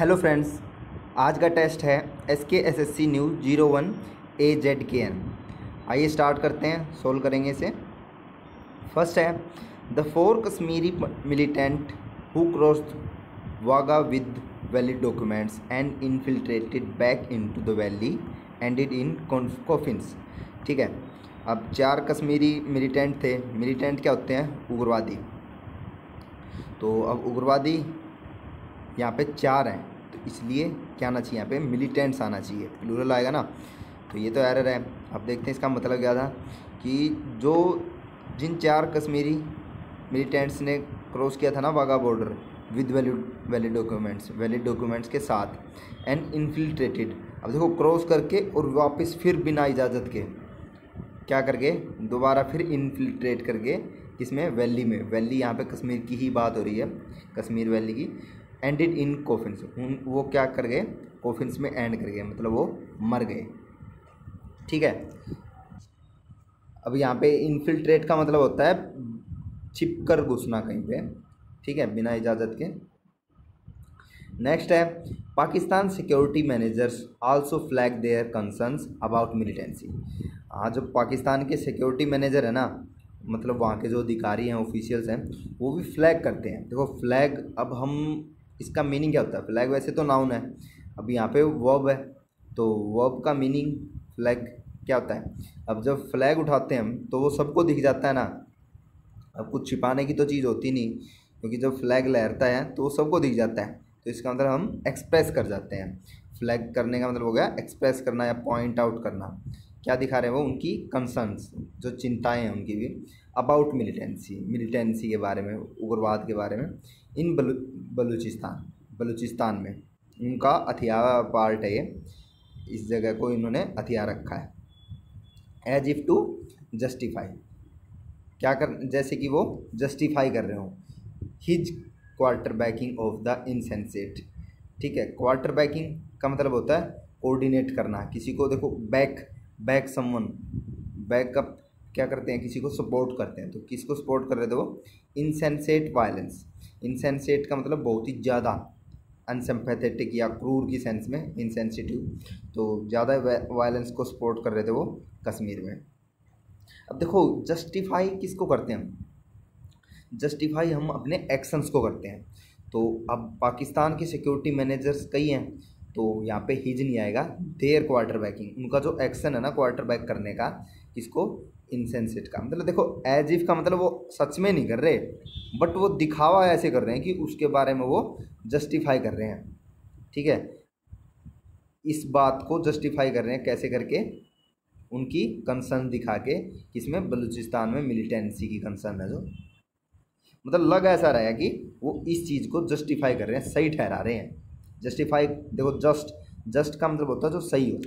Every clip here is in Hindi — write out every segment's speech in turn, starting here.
हेलो फ्रेंड्स, आज का टेस्ट है SKSSC न्यूज़ 01 AZKN। आइए स्टार्ट करते हैं, सोल्व करेंगे इसे। फर्स्ट है the 4 Kashmiri militant who crossed Wagah with valid documents and infiltrated back into the valley ended in coffins. ठीक है, अब 4 कश्मीरी मिलिटेंट थे। मिलिटेंट क्या होते हैं? उग्रवादी। तो अब उग्रवादी यहाँ पे 4 हैं, तो इसलिए क्या आना चाहिए? यहाँ पे मिलिटेंट्स आना चाहिए, प्लूरल आएगा ना। तो ये तो एरर है। अब देखते हैं इसका मतलब क्या था कि जिन 4 कश्मीरी मिलिटेंट्स ने क्रॉस किया था ना Wagah border with valid documents के साथ एंड इनफिल्ट्रेटेड। अब देखो, क्रॉस करके और वापस फिर बिना इजाज़त के क्या करके दोबारा फिर इनफिल्ट्रेट करके किसमें? वैली में। वैली यहाँ पे कश्मीर की ही बात हो रही है, कश्मीर वैली की। एंडेड इन कोफिन्स, वो क्या कर गए? कोफिन्स में एंड कर गए, मतलब वो मर गए। ठीक है, अब यहाँ पे इनफिल्ट्रेट का मतलब होता है छिप कर घुसना कहीं पे। ठीक है, बिना इजाज़त के। नेक्स्ट है Pakistan security managers also flag their concerns about militancy. हाँ, जो पाकिस्तान के सिक्योरिटी मैनेजर है ना, मतलब वहाँ के जो अधिकारी हैं, ऑफिशियल्स हैं, वो भी फ्लैग करते हैं। देखो फ्लैग, अब हम इसका मीनिंग क्या होता है? फ्लैग वैसे तो नाउन है, अब यहाँ पे वर्ब है, तो वर्ब का मीनिंग फ्लैग क्या होता है? अब जब फ्लैग उठाते हैं हम तो वो सबको दिख जाता है ना। अब कुछ छिपाने की तो चीज़ होती नहीं, क्योंकि जब फ्लैग लहरता है तो वो सबको दिख जाता है। तो इसका मतलब हम एक्सप्रेस कर जाते हैं। फ्लैग करने का मतलब हो गया एक्सप्रेस करना या पॉइंट आउट करना। क्या दिखा रहे हैं वो? उनकी कंसर्न्स, जो चिंताएं हैं उनकी भी, अबाउट मिलिटेंसी के बारे में, उग्रवाद के बारे में। इन बलूचिस्तान में उनका हथियार पार्ट है ये, इस जगह को इन्होंने हथियार रखा है। एज इफ़ टू जस्टिफाई, क्या कर, जैसे कि वो जस्टिफाई कर रहे हो his quarter backing of the incessant. ठीक है, क्वार्टर बैकिंग का मतलब होता है कोऑर्डिनेट करना किसी को। देखो बैक समवन, बैकअप क्या करते हैं? किसी को सपोर्ट करते हैं। तो किसको सपोर्ट कर रहे थे वो? इनसेंसेट वायलेंस। इनसेंसेट का मतलब बहुत ही ज़्यादा, अनसिम्पैथेटिक या क्रूर की सेंस में इनसेंसिटिव। तो ज़्यादा वायलेंस को सपोर्ट कर रहे थे वो कश्मीर में। अब देखो, जस्टिफाई किसको करते हैं हम? जस्टिफाई हम अपने एक्शंस को करते हैं। तो अब पाकिस्तान के सिक्योरिटी मैनेजर्स कई हैं, तो यहाँ पे हिज नहीं आएगा, देयर क्वार्टर बैकिंग। उनका जो एक्शन है ना क्वार्टर बैक करने का, किसको? इनसेंसेट का। मतलब देखो, एज इफ का मतलब वो सच में नहीं कर रहे, बट वो दिखावा ऐसे कर रहे हैं कि उसके बारे में वो जस्टिफाई कर रहे हैं। ठीक है, इस बात को जस्टिफाई कर रहे हैं कैसे? करके उनकी कंसर्न दिखा के, किसमें? बलूचिस्तान में मिलिटेंसी की कंसर्न है जो, मतलब लग ऐसा रहा है कि वो इस चीज़ को जस्टिफाई कर रहे हैं, सही ठहरा रहे हैं। जस्टिफाई देखो, जस्ट का मतलब होता है जो सही हो।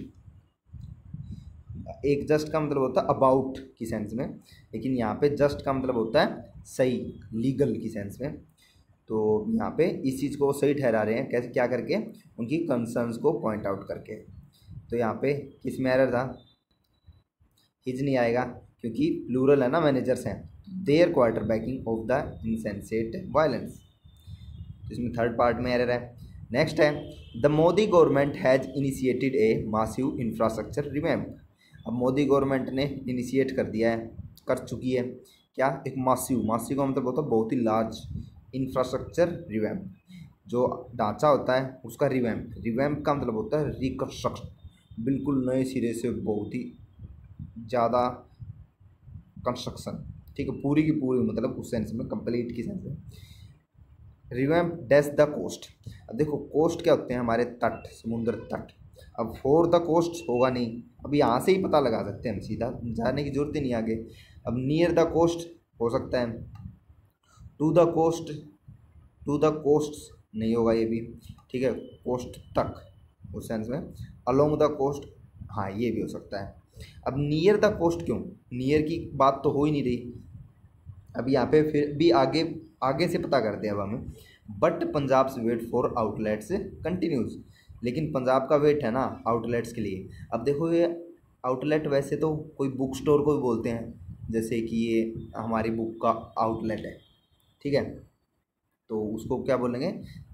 एक जस्ट का मतलब होता है अबाउट की सेंस में, लेकिन यहाँ पे जस्ट का मतलब होता है सही, लीगल की सेंस में। तो यहाँ पे इस चीज़ को सही ठहरा रहे हैं कैसे? क्या करके? उनकी कंसर्न्स को पॉइंट आउट करके। तो यहाँ पे किस में एरर था? हिज नहीं आएगा क्योंकि प्लूरल है ना, मैनेजर्स हैं। Their quarter backing of the incessant violence, तो इसमें थर्ड पार्ट में एरर है। नेक्स्ट है the Modi government has initiated a massive infrastructure revamp. अब मोदी गवर्नमेंट ने इनिशिएट कर दिया है, कर चुकी है क्या? एक मासिव का मतलब होता है बहुत ही लार्ज, इंफ्रास्ट्रक्चर रिवैम्प, जो ढांचा होता है उसका रिवैम्प का मतलब होता है रिकंस्ट्रक्शन, बिल्कुल नए सिरे से, बहुत ही ज़्यादा कंस्ट्रक्शन। ठीक है, पूरी की पूरी, मतलब उस सेंस में, कंप्लीट की सेंस में। Revamp dash the coast. अब देखो, कोस्ट क्या होते हैं? हमारे तट, समुद्र तट। अब फॉर द कोस्ट होगा नहीं, अब यहाँ से ही पता लगा सकते हैं हम, सीधा जाने की जरूरत ही नहीं आगे। अब नियर द कोस्ट हो सकता है, to the coast, to the coast नहीं होगा ये भी। ठीक है, कोस्ट तक उस सेंस में। अलोंग द कोस्ट, हाँ ये भी हो सकता है। अब नियर द कोस्ट क्यों? नियर की बात तो हो ही नहीं रही। अब यहाँ पे फिर भी आगे से पता करते हैं अब हमें। But Punjab wait for outlets continues, लेकिन पंजाब का वेट है ना आउटलेट्स के लिए। अब देखो, ये आउटलेट वैसे तो कोई बुक स्टोर को भी बोलते हैं, जैसे कि ये हमारी बुक का आउटलेट है। ठीक है, तो उसको क्या बोलेंगे?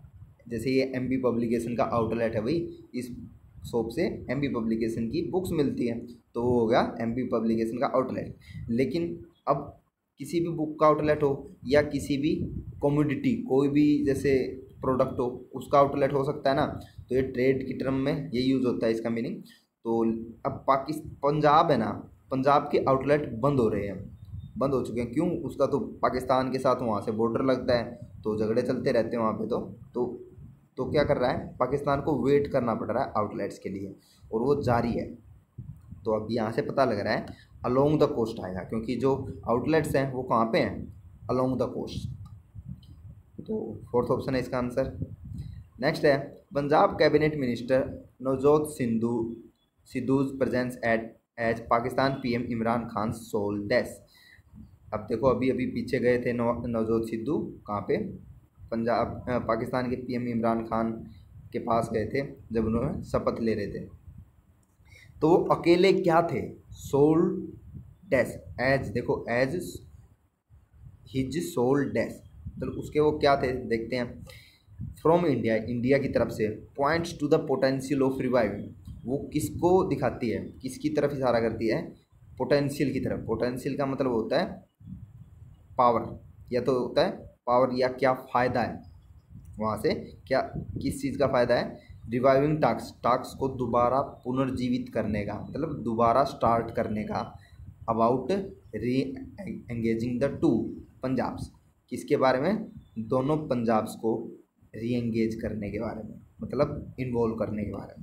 जैसे ये एमबी पब्लिकेशन का आउटलेट है भाई, इस शॉप से एमबी पब्लिकेशन की बुक्स मिलती है, तो वो हो गया एमबी पब्लिकेशन का आउटलेट। लेकिन अब किसी भी बुक का आउटलेट हो या किसी भी कमोडिटी, कोई भी जैसे प्रोडक्ट हो, उसका आउटलेट हो सकता है ना। तो ये ट्रेड की टर्म में ये यूज़ होता है इसका मीनिंग। तो अब पंजाब है ना, पंजाब के आउटलेट बंद हो रहे हैं, बंद हो चुके हैं। क्यों? उसका तो पाकिस्तान के साथ वहाँ से बॉर्डर लगता है, तो झगड़े चलते रहते हैं वहाँ पे। तो क्या कर रहा है, पाकिस्तान को वेट करना पड़ रहा है आउटलेट्स के लिए, और वो जारी है। तो अब यहाँ से पता लग रहा है अलोंग द कोस्ट आएगा, क्योंकि जो आउटलेट्स हैं वो कहाँ पे हैं, अलोंग द कोस्ट। तो फोर्थ ऑप्शन है इसका आंसर। नेक्स्ट है, Punjab cabinet minister Navjot Sidhu's presence at as Pakistan PM Imran Khan sole dash. अब देखो अभी अभी पीछे गए थे नवजोत सिद्धू, कहाँ पे, पंजाब पाकिस्तान के पीएम इमरान खान के पास गए थे जब उन्होंने शपथ ले रहे थे। तो वो अकेले क्या थे, सोल डैश एज, देखो एज हिज सोल डैश, तो उसके वो क्या थे देखते हैं। फ्रॉम इंडिया, इंडिया की तरफ से, points to the potential of reviving, वो किसको दिखाती है, किसकी तरफ इशारा करती है, पोटेंशियल की तरफ। पोटेंशियल का मतलब होता है पावर, या तो होता है पावर या क्या फ़ायदा है वहाँ से, क्या किस चीज़ का फ़ायदा है, रिवाइविंग टास्क को दोबारा पुनर्जीवित करने का, मतलब दोबारा स्टार्ट करने का। अबाउट री एंगेजिंग द टू पंजाब्स, किसके बारे में, दोनों पंजाब्स को री एंगेज करने के बारे में, मतलब इन्वॉल्व करने के बारे में।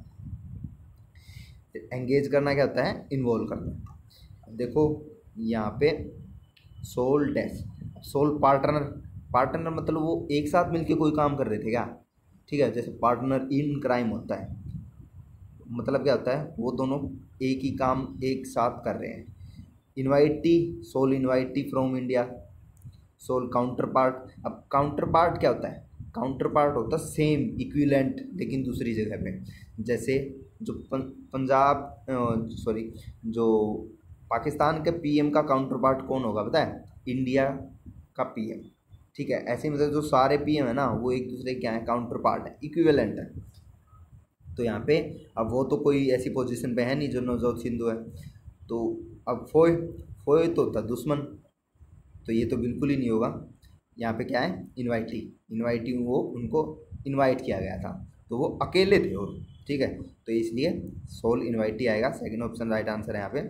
एंगेज करना क्या होता है, इन्वॉल्व करना। अब देखो यहाँ पे सोल डैश, सोल पार्टनर मतलब वो एक साथ मिलके कोई काम कर रहे थे क्या, ठीक है। जैसे पार्टनर इन क्राइम होता है, मतलब क्या होता है, वो दोनों एक ही काम एक साथ कर रहे हैं। Invitee, sole invitee from India, sole counter part. अब काउंटर पार्ट क्या होता है, काउंटर पार्ट होता है सेम इक्विवेलेंट लेकिन दूसरी जगह पे। जैसे जो जो पाकिस्तान के पीएम का काउंटर पार्ट कौन होगा पता है, इंडिया का पीएम, ठीक है। ऐसे मतलब जो सारे पीएम है ना वो एक दूसरे क्या है, काउंटर पार्ट है, इक्विवेलेंट है। तो यहाँ पे अब वो तो कोई ऐसी पोजीशन पे है नहीं जो नवजोत सिद्धू है। तो अब फोय तो होता दुश्मन, तो ये तो बिल्कुल ही नहीं होगा। यहाँ पे क्या है, इनवाइटी वो उनको इनवाइट किया गया था, तो वो अकेले थे और, ठीक है। तो इसलिए सोल इनवाइटी आएगा, सेकंड ऑप्शन राइट आंसर है यहाँ पे।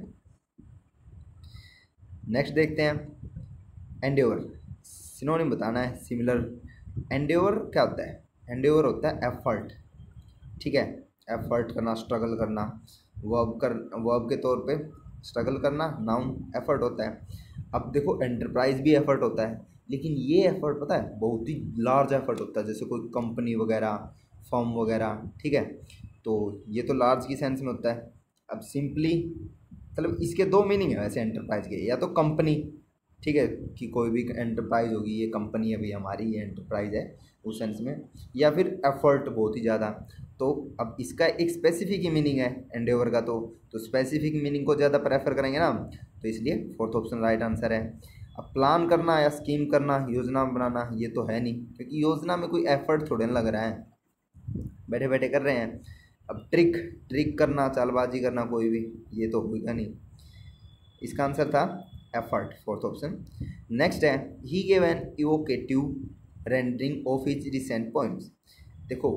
नेक्स्ट देखते हैं, एंडेवर, सिनोनिम बताना है, सिमिलर। एंडेवर क्या होता है, एंडेवर होता है एफर्ट, ठीक है। एफर्ट करना, स्ट्रगल करना, वर्ब के तौर पे स्ट्रगल करना, नाउन एफर्ट होता है। अब देखो एंटरप्राइज भी एफर्ट होता है, लेकिन ये एफर्ट पता है बहुत ही लार्ज एफर्ट होता है, जैसे कोई कंपनी वगैरह, फर्म वगैरह, ठीक है। तो ये तो लार्ज की सेंस में होता है। अब सिंपली मतलब इसके दो मीनिंग है वैसे एंटरप्राइज के, या तो कंपनी, ठीक है, कि कोई भी एंटरप्राइज होगी, ये कंपनी अभी हमारी ये एंटरप्राइज है उस सेंस में, या फिर एफर्ट बहुत ही ज़्यादा। तो अब इसका एक स्पेसिफिक ही मीनिंग है एंडेवर का, तो स्पेसिफिक मीनिंग को ज़्यादा प्रेफर करेंगे ना, तो इसलिए फोर्थ ऑप्शन राइट आंसर है। अब प्लान करना या स्कीम करना, योजना बनाना, ये तो है नहीं, क्योंकि योजना में कोई एफर्ट थोड़े ना लग रहा है, बैठे बैठे कर रहे हैं। अब ट्रिक करना, चालबाजी करना कोई भी, ये तो होगा नहीं। इसका आंसर था एफर्ट, फोर्थ ऑप्शन। नेक्स्ट है, he gave an evocative rendering of his recent poems. देखो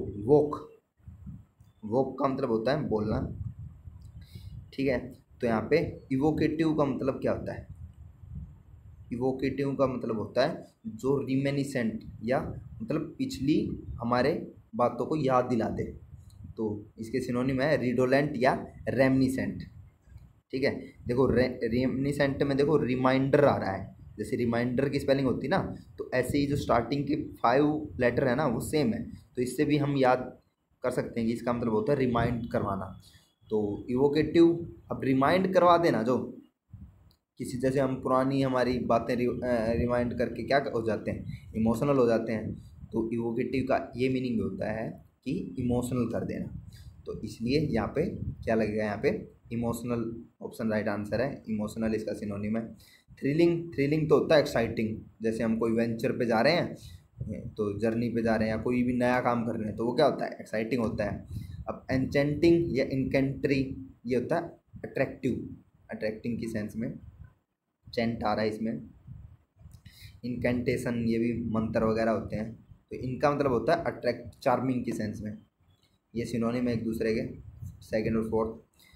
वोक का मतलब होता है बोलना, ठीक है। तो यहाँ पे इवोकेटिव का मतलब क्या होता है, इवोकेटिव का मतलब होता है जो रिमेनिसेंट, या मतलब पिछली हमारे बातों को याद दिला दे। तो इसके सिनोनिम है रिडोलेंट या रेमनिसेंट, ठीक है। देखो रेमनिसेंट में देखो रिमाइंडर आ रहा है, जैसे रिमाइंडर की स्पेलिंग होती है ना, तो ऐसे ही जो स्टार्टिंग के 5 लेटर है ना वो सेम है, तो इससे भी हम याद कर सकते हैं कि इसका मतलब होता है रिमाइंड करवाना। तो इवोकेटिव, अब रिमाइंड करवा देना, जो किसी, जैसे हम पुरानी हमारी बातें रिमाइंड करके क्या हो जाते हैं, इमोशनल हो जाते हैं। तो इवोकेटिव का ये मीनिंग होता है कि इमोशनल कर देना, तो इसलिए यहाँ पे क्या लगेगा, यहाँ पे इमोशनल ऑप्शन राइट आंसर है। इमोशनल इसका सिनोनिम है। थ्रिलिंग तो होता है एक्साइटिंग, जैसे हम कोई वेंचर पे जा रहे हैं तो जर्नी पे जा रहे हैं या कोई भी नया काम कर रहे हैं तो वो क्या होता है, एक्साइटिंग होता है। अब एन्चेंटिंग या इनकेंट्री ये होता है अट्रैक्टिव, अट्रैक्टिंग की सेंस में चेंट आ रहा है इसमें। इनकेंटेशन ये भी मंत्र वगैरह होते हैं, तो इनका मतलब होता है अट्रैक्ट, चार्मिंग की सेंस में। ये सिनोनिम है एक दूसरे के, सेकंड और फोर्थ।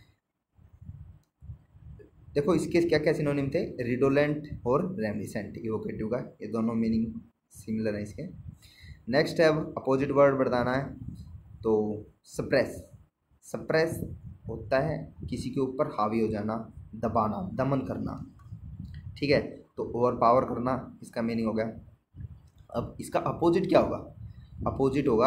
देखो इसके क्या क्या सिनोनिम थे, रिडोलेंट और रेमिनिसेंट, इवोकेटिव का, ये दोनों मीनिंग सिमिलर है इसके। नेक्स्ट है अब अपोजिट वर्ड बताना है, तो सप्रेस। सप्रेस होता है किसी के ऊपर हावी हो जाना, दबाना, दमन करना, ठीक है, तो ओवर पावर करना इसका मीनिंग हो गया। अब इसका अपोजिट क्या होगा, अपोजिट होगा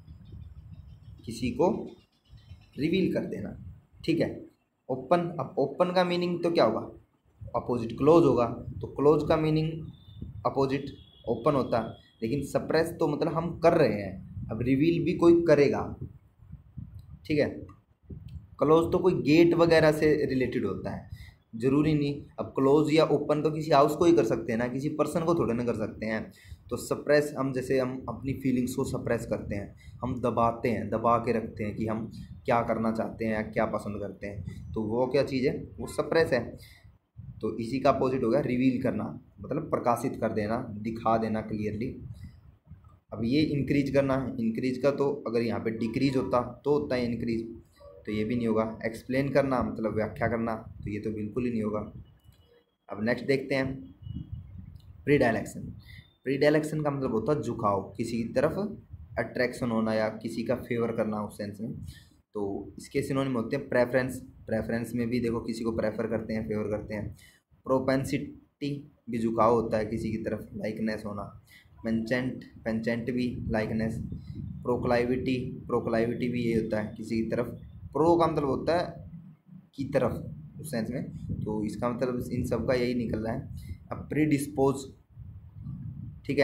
किसी को रिवील कर देना, ठीक है। ओपन, अब ओपन का मीनिंग तो क्या होगा, अपोजिट क्लोज होगा, तो क्लोज का मीनिंग अपोजिट ओपन होता है। लेकिन सप्रेस तो मतलब हम कर रहे हैं, अब रिवील भी कोई करेगा, ठीक है। क्लोज तो कोई गेट वगैरह से रिलेटेड होता है, ज़रूरी नहीं। अब क्लोज या ओपन तो किसी हाउस को ही कर सकते हैं ना, किसी पर्सन को थोड़े ना कर सकते हैं। तो सप्रेस, हम जैसे हम अपनी फीलिंग्स को सप्रेस करते हैं, हम दबाते हैं, दबा के रखते हैं कि हम क्या करना चाहते हैं या क्या पसंद करते हैं, तो वो क्या चीज़ है, वो सप्रेस है। तो इसी का अपोजिट हो गया रिवील करना, मतलब प्रकाशित कर देना, दिखा देना क्लियरली। अब ये इंक्रीज करना है, इंक्रीज का तो अगर यहाँ पे डिक्रीज होता तो होता है इंक्रीज, तो ये भी नहीं होगा। एक्सप्लेन करना मतलब व्याख्या करना, तो ये तो बिल्कुल ही नहीं होगा। अब नेक्स्ट देखते हैं प्रीडायलेक्शन। प्रीडायलेक्शन का मतलब होता है झुकाव, किसी की तरफ अट्रैक्शन होना या किसी का फेवर करना उस सेंस में। तो इसके सिनोनिम होते हैं प्रेफरेंस, प्रेफरेंस में भी देखो किसी को प्रेफर करते हैं, फेवर करते हैं। प्रोपेंसिटी भी झुकाव होता है किसी की तरफ, लाइकनेस होना। पेंचेंट, पेंचेंट भी लाइकनेस। प्रोक्लाइविटी, प्रोक्लाइविटी भी ये होता है किसी की तरफ। प्रो का मतलब होता है की तरफ उस सेंस में, तो इसका मतलब इन सब का यही निकल रहा है। अब प्री डिस्पोज, ठीक है,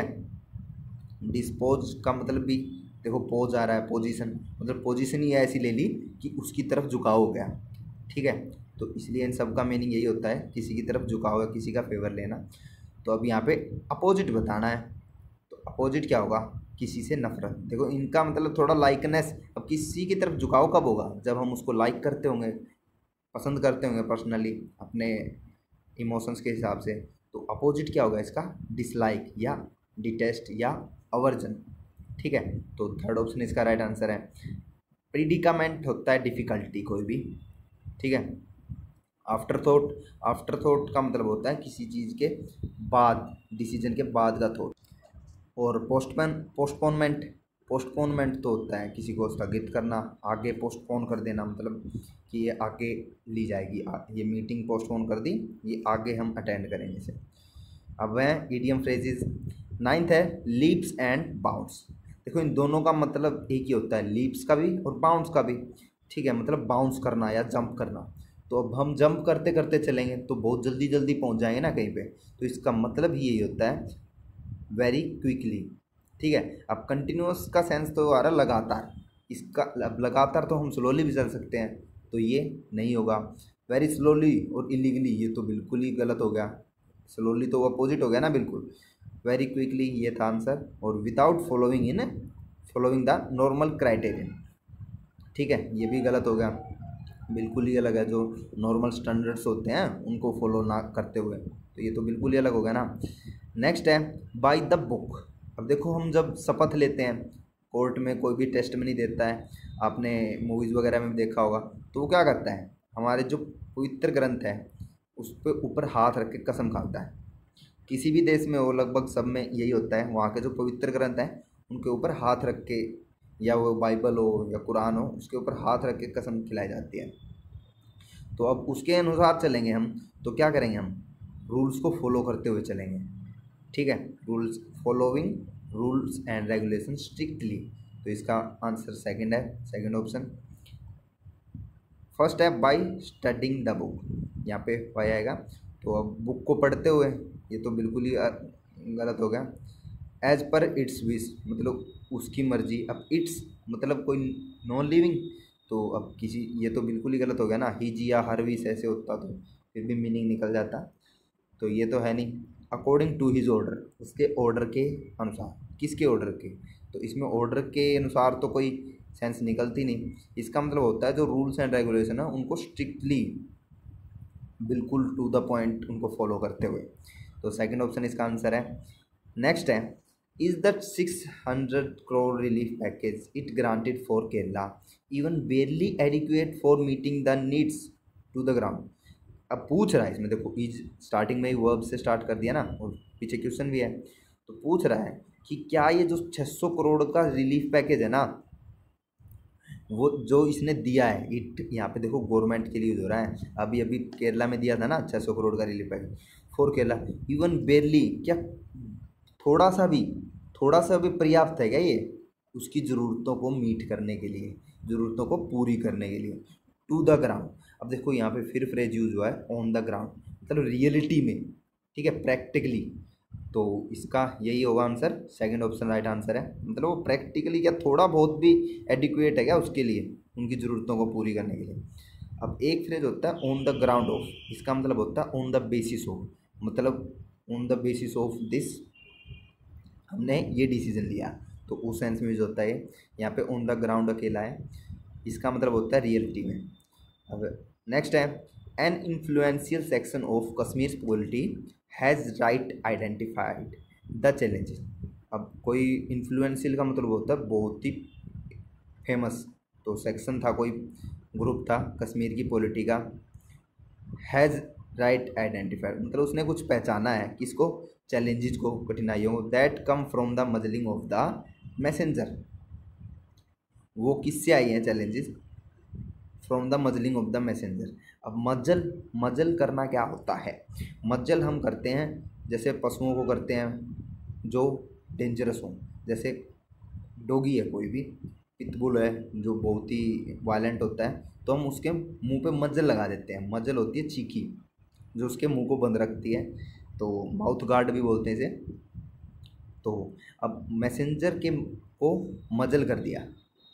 डिस्पोज का मतलब भी देखो पोज आ रहा है, पोजीशन, मतलब पोजीशन ही ऐसी ले ली कि उसकी तरफ झुकाव हो गया, ठीक है। तो इसलिए इन सब का मीनिंग यही होता है, किसी की तरफ झुकाव है, किसी का फेवर लेना। तो अब यहाँ पे अपोजिट बताना है, तो अपोजिट क्या होगा, किसी से नफरत। देखो इनका मतलब थोड़ा लाइकनेस। अब किसी की तरफ झुकाव कब होगा, जब हम उसको लाइक करते होंगे, पसंद करते होंगे पर्सनली अपने इमोशंस के हिसाब से। तो अपोजिट क्या होगा इसका, डिसलाइक या डिटेस्ट या अवर्जन, ठीक है। तो थर्ड ऑप्शन इसका राइट आंसर है। प्रीडिकामेंट होता है डिफ़िकल्टी कोई भी, ठीक है। आफ्टर थॉट, आफ्टर थॉट का मतलब होता है किसी चीज़ के बाद, डिसीजन के बाद का थॉट। और पोस्टपोनमेंट, पोस्टपोनमेंट तो होता है किसी को स्थगित करना, आगे पोस्टपोन कर देना, मतलब कि ये आगे ली जाएगी, ये मीटिंग पोस्टपोन कर दी, ये आगे हम अटेंड करेंगे इसे। अब वह ईडियम फ्रेजेस। नाइन्थ है लीप्स एंड बाउंस। देखो इन दोनों का मतलब एक ही होता है, लीप्स का भी और बाउंस का भी, ठीक है, मतलब बाउंस करना या जंप करना। तो अब हम जंप करते करते चलेंगे तो बहुत जल्दी जल्दी पहुंच जाएंगे ना कहीं पे, तो इसका मतलब ही यही होता है वेरी क्विकली, ठीक है। अब कंटिन्यूस का सेंस तो आ रहा है लगातार, इसका अब लगातार तो हम स्लोली भी चल सकते हैं, तो ये नहीं होगा। वेरी स्लोली और इलीगली ये तो बिल्कुल ही गलत हो गया, स्लोली तो अपोजिट हो गया ना बिल्कुल। वेरी क्विकली ये था आंसर, और without following the normal criterion, ठीक है, ये भी गलत हो गया, बिल्कुल ही अलग है। जो नॉर्मल स्टैंडर्ड्स होते हैं उनको फॉलो ना करते हुए, तो ये तो बिल्कुल ही अलग हो गया ना। नेक्स्ट है बाय द बुक। अब देखो हम जब शपथ लेते हैं कोर्ट में, कोई भी टेस्ट में नहीं देता है, आपने मूवीज़ वगैरह में भी देखा होगा, तो वो क्या करता है, हमारे जो पवित्र ग्रंथ है उस पर ऊपर हाथ रख के कसम खाता है। किसी भी देश में हो, लगभग सब में यही होता है, वहाँ के जो पवित्र ग्रंथ हैं उनके ऊपर हाथ रख के, या वो बाइबल हो या कुरान हो, उसके ऊपर हाथ रख के कसम खिलाई जाती है। तो अब उसके अनुसार चलेंगे हम, तो क्या करेंगे, हम रूल्स को फॉलो करते हुए चलेंगे, ठीक है, rules, following rules and regulation strictly. तो इसका आंसर सेकंड है, सेकंड ऑप्शन। फर्स्ट है बाय स्टडिंग द बुक, यहाँ पे वाई आएगा, तो अब बुक को पढ़ते हुए, ये तो बिल्कुल ही गलत हो गया। एज पर इट्स विश, मतलब उसकी मर्जी। अब इट्स मतलब कोई नॉन लिविंग, तो अब किसी, ये तो बिल्कुल ही गलत हो गया ना, हिज या हर विश ऐसे होता तो फिर भी मीनिंग निकल जाता, तो ये तो है नहीं। अकॉर्डिंग टू हिज ऑर्डर, उसके ऑर्डर के अनुसार, किसके ऑर्डर के? तो इसमें ऑर्डर के अनुसार तो कोई सेंस निकलती नहीं। इसका मतलब होता है जो रूल्स एंड रेगुलेशन है उनको स्ट्रिक्टली बिल्कुल टू द पॉइंट उनको फॉलो करते हुए। तो सेकंड ऑप्शन इसका आंसर है। नेक्स्ट है, is the 600 crore relief package it granted for Kerala even barely adequate for meeting the needs to the ground. अब पूछ रहा है इसमें, देखो इज स्टार्टिंग में ही वर्ब से स्टार्ट कर दिया ना, और पीछे क्वेश्चन भी है, तो पूछ रहा है कि क्या ये जो 600 करोड़ का रिलीफ पैकेज है ना, वो जो इसने दिया है, इट यहाँ पे देखो गवर्नमेंट के लिए यूज हो रहा है। अभी अभी केरला में दिया था ना 600 करोड़ का relief package for Kerala, even barely, क्या थोड़ा सा भी पर्याप्त है क्या ये उसकी ज़रूरतों को मीट करने के लिए, ज़रूरतों को पूरी करने के लिए? टू द ग्राउंड, अब देखो यहाँ पे फिर फ्रेज यूज हुआ है ऑन द ग्राउंड, मतलब रियलिटी में, ठीक है, प्रैक्टिकली। तो इसका यही होगा answer, second option right answer है। मतलब वो प्रैक्टिकली क्या थोड़ा बहुत भी एडिक्वेट है क्या उसके लिए, उनकी ज़रूरतों को पूरी करने के लिए। अब एक फ्रेज होता है ऑन द ग्राउंड ऑफ, इसका मतलब होता है ऑन द बेसिस ऑफ, मतलब on the basis of this हमने ये डिसीजन लिया, तो उस सेंस में यूज होता है। यहाँ पे ऑन द ग्राउंड अकेला है, इसका मतलब होता है रियलिटी में। अब नेक्स्ट है, an influential section of Kashmir polity has right identified the challenges. अब कोई इन्फ्लुएंशियल का मतलब होता है बहुत ही फेमस, तो सेक्शन था, कोई ग्रुप था कश्मीर की पॉलिटी का, हैज़ राइट आइडेंटिफाइड मतलब उसने कुछ पहचाना है, किसको? चैलेंजेस को, कठिनाइयों को, that come from the muzzling of the messenger. वो किससे आई हैं challenges? From the muzzling of the messenger. अब मजल करना क्या होता है? मज्जल हम करते हैं जैसे पशुओं को करते हैं जो डेंजरस हों, जैसे डॉगी है कोई भी, पिटबुल है जो बहुत ही वायलेंट होता है, तो हम उसके मुंह पे मज्जल लगा देते हैं। मज्जल होती है चीखी जो उसके मुंह को बंद रखती है, तो माउथ गार्ड भी बोलते हैं इसे। तो अब मैसेंजर के को मज्जल कर दिया।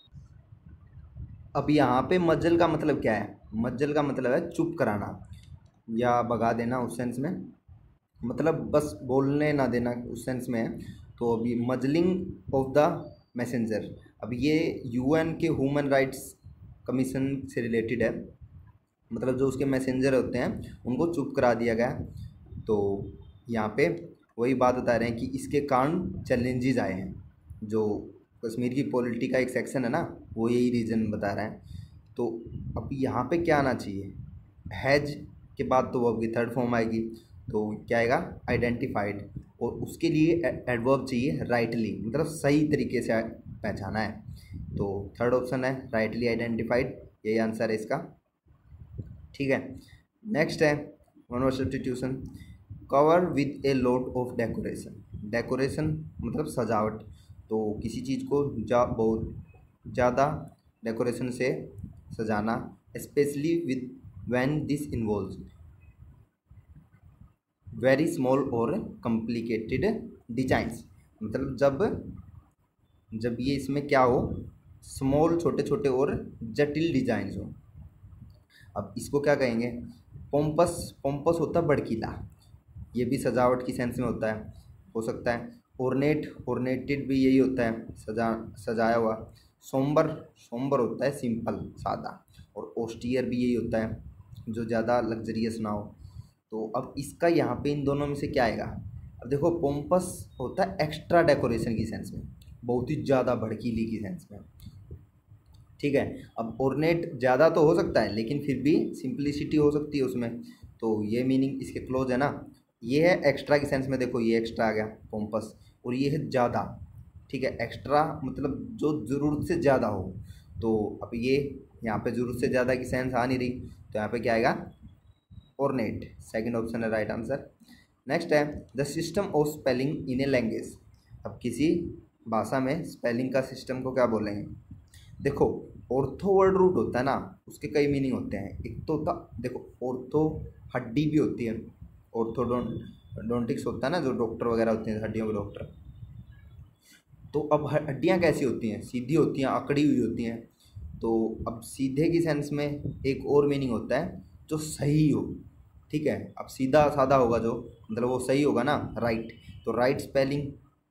अब यहाँ पे मज्जल का मतलब क्या है? मज्जल का मतलब है चुप कराना या भगा देना, उस सेंस में, मतलब बस बोलने ना देना उस सेंस में है। तो अभी मजलिंग ऑफ द मैसेंजर, अब ये यूएन के ह्यूमन राइट्स कमीशन से रिलेटेड है, मतलब जो उसके मैसेंजर होते हैं उनको चुप करा दिया गया। तो यहाँ पे वही बात बता रहे हैं कि इसके कारण चैलेंजेस आए हैं, जो कश्मीर की पॉलिटी का एक सेक्शन है ना, वो यही रीज़न बता रहा है। तो अब यहाँ पे क्या आना चाहिए? हैज के बाद तो वर्ब की थर्ड फॉर्म आएगी, तो क्या आएगा? आइडेंटिफाइड, और उसके लिए एडवर्ब चाहिए राइटली, मतलब सही तरीके से पहचाना है। तो थर्ड ऑप्शन है राइटली आइडेंटिफाइड, यही आंसर है इसका, ठीक है। नेक्स्ट है one word substitution, cover with a load of decoration. Decoration मतलब सजावट, तो किसी चीज़ को बहुत ज़्यादा डेकोरेशन से सजाना, specially with when this involves very small और कॉम्प्लिकेटेड डिजाइंस, मतलब जब ये इसमें क्या हो, स्मॉल छोटे छोटे और जटिल डिजाइंस हो। अब इसको क्या कहेंगे? पोम्पस, पोम्पस होता है भड़कीला, ये भी सजावट की सेंस में होता है, हो सकता है। ऑर्नेट, ऑर्नेटेड भी यही होता है, सजाया हुआ। सोम्बर, सोम्बर होता है सिंपल सादा, और ऑस्टियर भी यही होता है जो ज़्यादा लग्जरियस ना हो। तो अब इसका यहाँ पे इन दोनों में से क्या आएगा? अब देखो पोम्पस होता है एक्स्ट्रा डेकोरेशन की सेंस में, बहुत ही ज़्यादा भड़कीली की सेंस में, ठीक है। अब ऑर्नेट ज़्यादा तो हो सकता है लेकिन फिर भी सिंपलिसिटी हो सकती है उसमें, तो ये मीनिंग इसके क्लोज है ना। ये है एक्स्ट्रा की सेंस में, देखो ये एक्स्ट्रा आ गया पोम्पस, और ये है ज़्यादा, ठीक है। एक्स्ट्रा मतलब जो ज़रूरत से ज़्यादा हो, तो अब ये यहाँ पे ज़रूरत से ज़्यादा की सेंस आ नहीं रही, तो यहाँ पे क्या आएगा? ऑर्नेट, सेकंड ऑप्शन है राइट आंसर। नेक्स्ट है the system of spelling in a language. अब किसी भाषा में स्पेलिंग का सिस्टम को क्या बोलेंगे? देखो ऑर्थो वर्ड रूट होता है ना, उसके कई मीनिंग होते हैं। एक तो होता, देखो ऑर्थो हड्डी भी होती है, ऑर्थोडोंटिक्स होता है ना, जो डॉक्टर वगैरह होते हैं हड्डियों के डॉक्टर। तो अब हड्डियाँ कैसी होती हैं? सीधी होती हैं, अकड़ी हुई होती हैं। तो अब सीधे की सेंस में एक और मीनिंग होता है जो सही हो, ठीक है। अब सीधा साधा होगा जो, मतलब वो सही होगा ना, राइट। तो राइट स्पेलिंग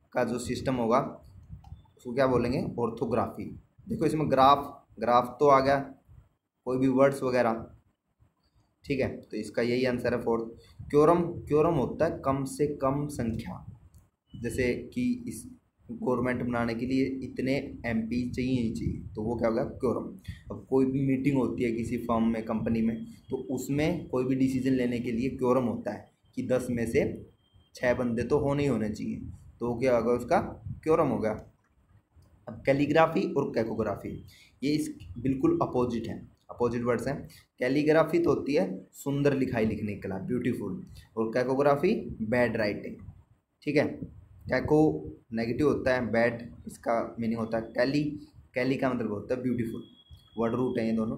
का जो सिस्टम होगा उसको क्या बोलेंगे, ऑर्थोग्राफी। देखो इसमें ग्राफ तो आ गया, कोई भी वर्ड्स वगैरह, ठीक है, तो इसका यही आंसर है फोर्थ। क्योरम होता है कम से कम संख्या, जैसे कि इस गवर्नमेंट बनाने के लिए इतने एमपी चाहिए ही चाहिए, तो वो क्या होगा, क्योरम। अब कोई भी मीटिंग होती है किसी फर्म में, कंपनी में, तो उसमें कोई भी डिसीजन लेने के लिए क्योरम होता है कि 10 में से 6 बंदे तो होने ही होने चाहिए, तो क्या होगा, उसका क्योरम होगा। अब कैलीग्राफी और कैकोग्राफी, ये इस बिल्कुल अपोजिट हैं, अपोजिट वर्ड्स हैं। कैलीग्राफी तो होती है सुंदर लिखाई लिखने की कला, ब्यूटीफुल, और कैकोग्राफी बैड राइटिंग, ठीक है। कैको नेगेटिव होता है, बैड इसका मीनिंग होता है, कैली का मतलब होता है ब्यूटीफुल, वर्ड रूट है ये दोनों।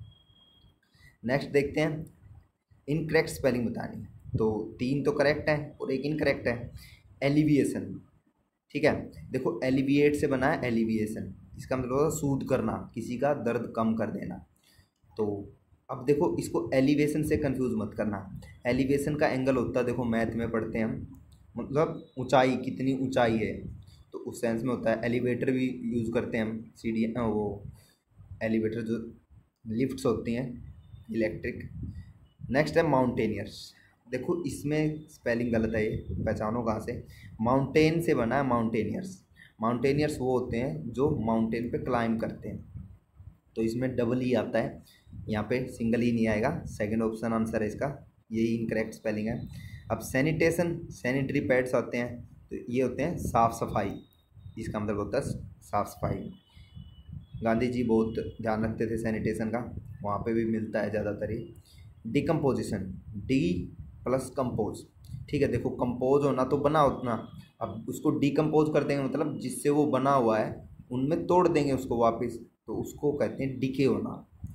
नेक्स्ट देखते हैं, इनकरेक्ट स्पेलिंग बतानी है, तो 3 तो करेक्ट है और 1 इनकरेक्ट है। एलिविएशन, ठीक है, देखो एलिविएट से बना है एलिविएशन, इसका मतलब होता है सूद करना, किसी का दर्द कम कर देना। तो अब देखो इसको एलिवेशन से कंफ्यूज मत करना, एलिवेशन का एंगल होता है, देखो मैथ में पढ़ते हैं हम, मतलब ऊंचाई, कितनी ऊंचाई है, तो उस सेंस में होता है। एलिवेटर भी यूज़ करते हैं हम, सीढ़ी, वो एलिवेटर जो लिफ्ट्स होती हैं इलेक्ट्रिक। नेक्स्ट है माउंटेनियर्स, देखो इसमें स्पेलिंग गलत है, ये पहचानो कहाँ से, माउंटेन से बना है माउंटेनियर्स। माउंटेनियर्स वो होते हैं जो माउंटेन पे क्लाइंब करते हैं, तो इसमें डबल ई आता है, यहाँ पे सिंगल ई नहीं आएगा, सेकंड ऑप्शन आंसर है इसका, यही इनकरेक्ट स्पेलिंग है। अब सैनिटेशन, सैनिटरी पैड्स होते हैं, तो ये होते हैं साफ़ सफाई, इसका मतलब होता है साफ़ सफाई। गांधी जी बहुत ध्यान रखते थे सैनिटेशन का, वहाँ पे भी मिलता है ज़्यादातर ही। डिकम्पोजिशन, डी प्लस कंपोज, ठीक है, देखो कंपोज होना तो बना उतना, अब उसको डिकम्पोज कर देंगे, मतलब जिससे वो बना हुआ है उनमें तोड़ देंगे उसको वापस, तो उसको कहते हैं डिके होना,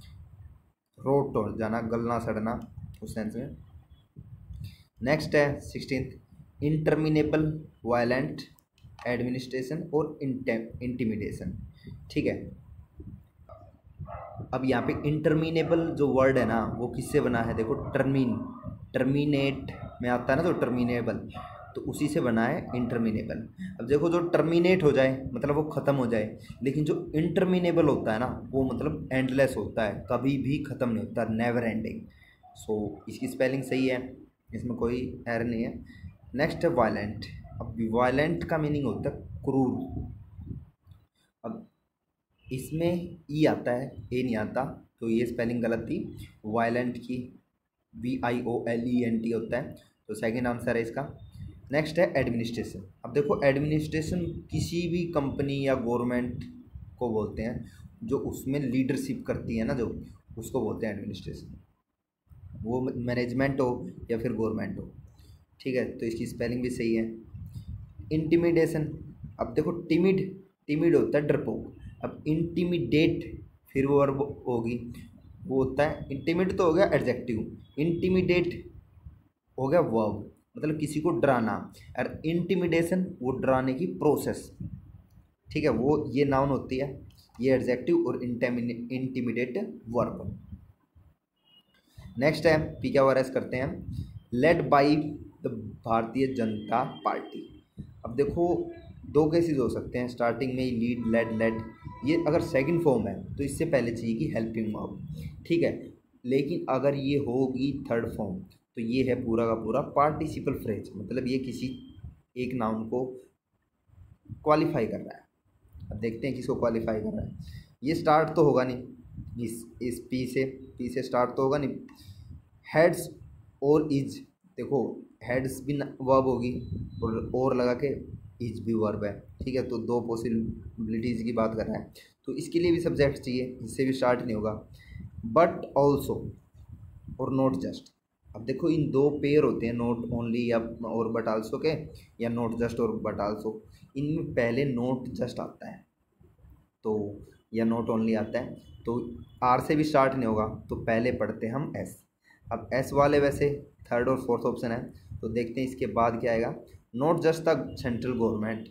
रोट हो जाना, गलना सड़ना, उस सेंस में। नेक्स्ट है 16th, इंटरमिनेबल वायलेंट एडमिनिस्ट्रेशन और इंटिमिडेशन, ठीक है। अब यहाँ पे इंटरमिनेबल जो वर्ड है ना, वो किससे बना है, देखो टर्मिनेट में आता है ना, तो टर्मिनेबल, तो उसी से बना है इंटरमिनेबल। अब देखो जो टर्मिनेट हो जाए मतलब वो ख़त्म हो जाए, लेकिन जो इंटरमिनेबल होता है ना, वो मतलब एंडलेस होता है, कभी भी ख़त्म नहीं होता, नेवर एंडिंग। सो इसकी स्पेलिंग सही है, इसमें कोई एरर नहीं है। नेक्स्ट है वायलेंट, अब वायलेंट का मीनिंग होता है क्रूर। अब इसमें ई आता है, ए नहीं आता, तो ये स्पेलिंग गलत थी, वायलेंट की VIOLENT होता है, तो सेकंड आंसर है इसका। नेक्स्ट है एडमिनिस्ट्रेशन, अब देखो एडमिनिस्ट्रेशन किसी भी कंपनी या गवर्नमेंट को बोलते हैं, जो उसमें लीडरशिप करती है ना, जो उसको बोलते हैं एडमिनिस्ट्रेशन, वो मैनेजमेंट हो या फिर गवर्नमेंट हो, ठीक है, तो इसकी स्पेलिंग भी सही है। इंटिमिडेशन, अब देखो टिमिड होता है डरपोक, अब इंटिमिडेट फिर वो वर्ब होगी, वो होता है, इंटिमिड तो हो गया एडजेक्टिव, इंटिमिडेट हो गया वर्ब, मतलब किसी को डराना, और इंटिमिडेशन वो डराने की प्रोसेस, ठीक है, वो ये नाउन होती है, ये एडजेक्टिव, और इंटिमिडेट वर्ब। नेक्स्ट है PQRS करते हैं, lead by the Bharatiya Janata party. अब देखो 2 केसेस हो सकते हैं, स्टार्टिंग में ही लीड, लेड, ये अगर सेकंड फॉर्म है तो इससे पहले चाहिए कि हेल्पिंग वर्ब, ठीक है, लेकिन अगर ये होगी थर्ड फॉर्म तो ये है पूरा का पूरा पार्टिसिपल फ्रेज, मतलब ये किसी एक नाउन को क्वालिफाई कर रहा है। अब देखते हैं किसको क्वालिफाई कर रहा है, ये स्टार्ट तो होगा नहीं, इस पी से स्टार्ट तो होगा नहीं। हेड्स और इज, देखो हेड्स भी वर्ब होगी, और लगा के इज भी वर्ब है, ठीक है, तो 2 पॉसिबिलिटीज़ की बात कर रहा है, तो इसके लिए भी सब्जेक्ट चाहिए, इससे भी स्टार्ट नहीं होगा। बट ऑल्सो और नॉट जस्ट, अब देखो इन 2 पेयर होते हैं, नॉट ओनली या और बट आल्सो के, या नॉट जस्ट और बट आल्सो, इनमें पहले नॉट जस्ट आता है, तो या नॉट ओनली आता है, तो आर से भी स्टार्ट नहीं होगा, तो पहले पढ़ते हैं हम एस। अब एस वाले वैसे थर्ड और फोर्थ ऑप्शन है, तो देखते हैं इसके बाद क्या आएगा। Not just the central government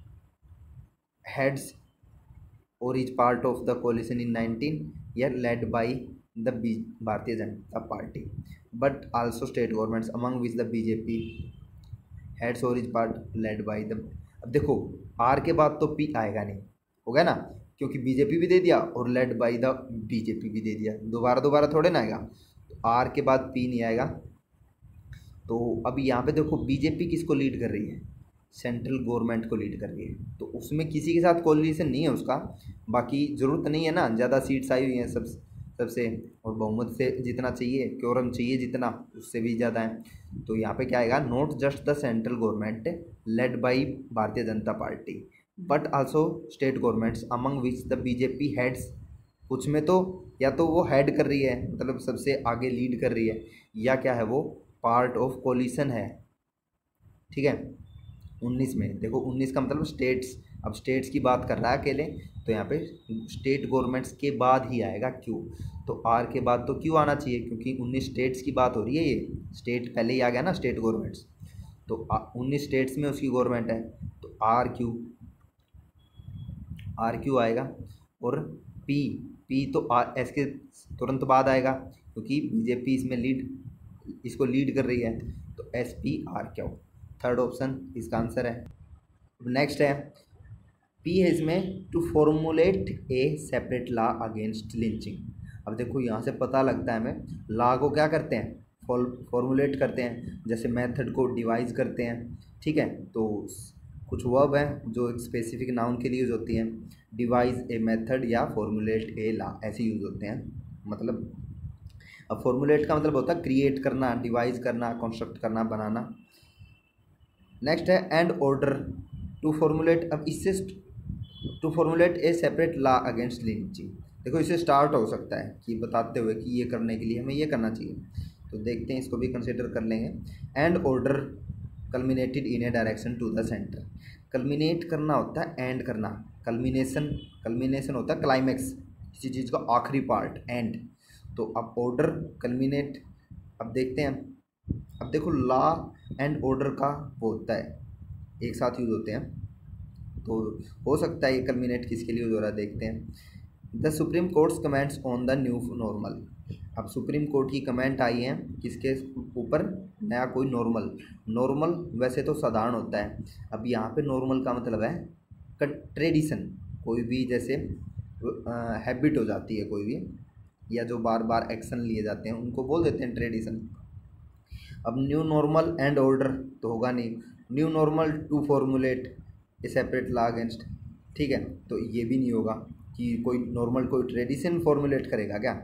heads or is part of the coalition in 19 year led by the Bharatiya Janata Party, but also state governments among which the BJP heads or is part led by the, अब देखो आर के बाद तो पी आएगा नहीं, हो गया ना, क्योंकि बीजेपी भी दे दिया और लेड बाई द बीजेपी भी दे दिया, दोबारा दोबारा थोड़े ना आएगा, तो आर के बाद पी नहीं आएगा। तो अभी यहाँ पे देखो बीजेपी किसको लीड कर रही है, सेंट्रल गवर्नमेंट को लीड कर रही है, तो उसमें किसी के साथ कोलिशन नहीं है उसका, बाकी ज़रूरत नहीं है ना, ज़्यादा सीट्स आई हुई हैं सबसे, और बहुमत से जितना चाहिए, क्योरम चाहिए जितना, उससे भी ज़्यादा है। तो यहाँ पे क्या आएगा, not just the central government led by Bharatiya Janata Party but also state governments among which the BJP heads, कुछ में तो या तो वो हेड कर रही है, मतलब सबसे आगे लीड कर रही है, या क्या है वो पार्ट ऑफ कोलिशन है। ठीक है, 19 में देखो 19 का मतलब स्टेट्स, अब स्टेट्स की बात कर रहा है अकेले, तो यहाँ पे स्टेट गवर्नमेंट्स के बाद ही आएगा क्यू, तो आर के बाद तो क्यू आना चाहिए, क्योंकि 19 स्टेट्स की बात हो रही है, ये स्टेट पहले ही आ गया ना, स्टेट गवर्नमेंट्स, तो 19 स्टेट्स में उसकी गवर्नमेंट है, तो आर क्यू आएगा। और पी तो एस के तुरंत बाद आएगा, क्योंकि बीजेपी इसमें इसको लीड कर रही है, तो S P R Q, third option इसका आंसर है। नेक्स्ट है पी है इसमें, to formulate a separate law against lynching. अब देखो यहाँ से पता लगता है हमें, लॉ को क्या करते हैं, फॉर्मुलेट करते हैं, जैसे मेथड को डिवाइस करते हैं। ठीक है, तो कुछ वर्ब हैं जो एक स्पेसिफिक नाउन के लिए यूज़ होती हैं, डिवाइस ए मेथड या फॉर्मुलेट ए लॉ, ऐसे यूज़ होते हैं। मतलब अब फॉर्मुलेट का मतलब होता है क्रिएट करना, डिवाइस करना, कंस्ट्रक्ट करना, बनाना। नेक्स्ट है एंड ऑर्डर टू फॉर्मुलेट, अब इससे to formulate a separate law against lynching, देखो इससे स्टार्ट हो सकता है कि बताते हुए कि ये करने के लिए हमें ये करना चाहिए, तो देखते हैं, इसको भी कंसिडर कर लेंगे। And order culminated in a direction to the centre, culminate करना होता है एंड करना, कल्मिनेशन होता है क्लाइमैक्स, किसी चीज़ का आखिरी पार्ट, एंड, तो अब ऑर्डर कल्मिनेट, अब देखते हैं, अब देखो लॉ एंड ऑर्डर का वो होता है, एक साथ यूज़ होते हैं, तो हो सकता है ये कल्मिनेट किसके लिए यूज़ हो रहा है, देखते हैं। The supreme court's comments on the new normal, अब सुप्रीम कोर्ट की कमेंट आई है किसके ऊपर, नया कोई नॉर्मल वैसे तो साधारण होता है, अब यहाँ पे नॉर्मल का मतलब है ट्रेडिशन, कोई भी जैसे हैबिट हो जाती है कोई भी, या जो बार बार एक्शन लिए जाते हैं उनको बोल देते हैं ट्रेडिशन। अब न्यू नॉर्मल एंड ऑर्डर तो होगा नहीं, new normal to formulate a separate law against, ठीक है, तो ये भी नहीं होगा कि कोई नॉर्मल कोई ट्रेडिशन फॉर्मुलेट करेगा क्या।